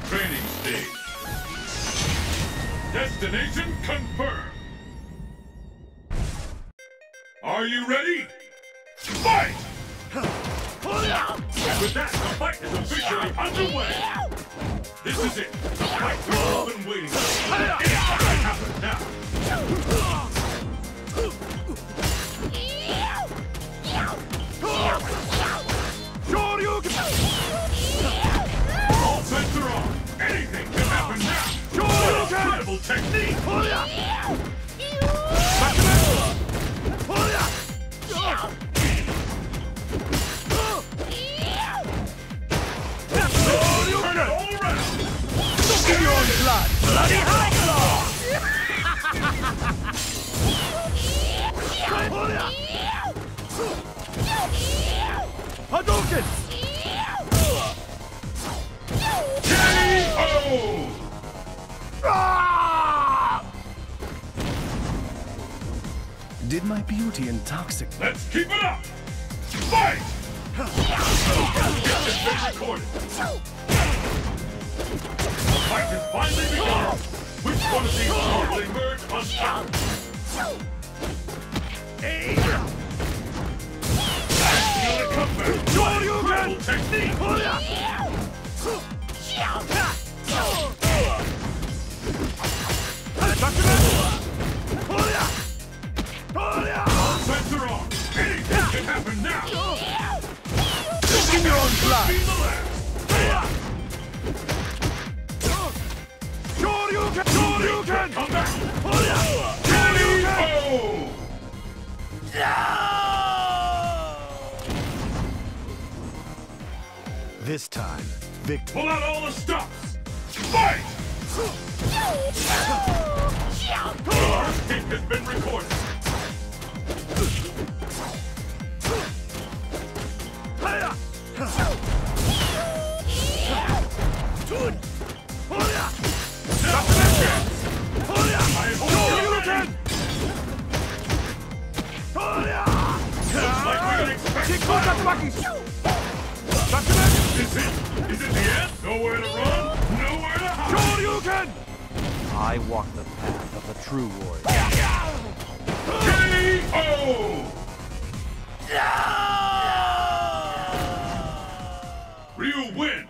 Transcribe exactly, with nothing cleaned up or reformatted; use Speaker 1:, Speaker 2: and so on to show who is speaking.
Speaker 1: training stage. Destination confirmed. Are you ready? Fight! And with that, the fight is officially underway. This is it. The fight we've all been waiting for. It's about to happen now. All bets are on. Anything can happen now. Incredible technique. Turn it all around.
Speaker 2: Give your own blood. Bloody high claw. Hadouken!
Speaker 1: K O!
Speaker 2: Did my beauty intoxicate?
Speaker 1: Let's keep it up! Fight! It's been recorded. The fight has finally begun. Which one of these two will emerge on top? And the comeback. Incredible technique. All bets are on. Anything can happen now.
Speaker 2: Give your own blood.
Speaker 1: Be the last.
Speaker 2: Shoryuken!
Speaker 1: Come back. K O!
Speaker 2: This time, victory.
Speaker 1: Pull out all the stops. Fight! The first hit has been recorded. I hope you're ready. Looks like we can expect fire. Is it? Is it the end? Nowhere to run, nowhere to hide.
Speaker 3: I walk the path of a true warrior.
Speaker 1: K O! Ryu wins!